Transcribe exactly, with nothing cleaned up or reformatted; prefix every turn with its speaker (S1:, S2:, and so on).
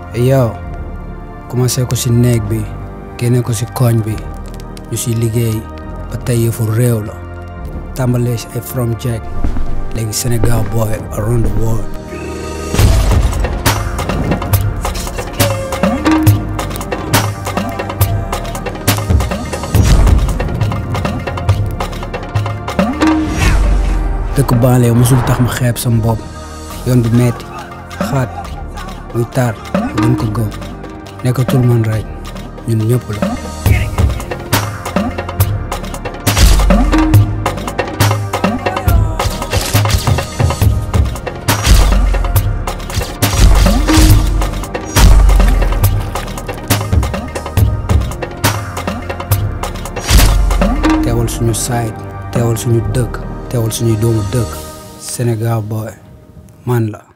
S1: yow commencé ko si néeg bi génne ko si koñ bi ñu si liggéey ba tey yëfu réew la tàmbalee si ay from Jack léegi Senegal boy around the world. dëkk banlieue mosul tax ma xeeb sama bopp yoon bi metti xaat muy taar gën ko gëm nekkatul man rek ñun ñëpp la. teewal suñu side teewal suñu dëkk teewal suñuy doomu dëkk Senegal boy man la.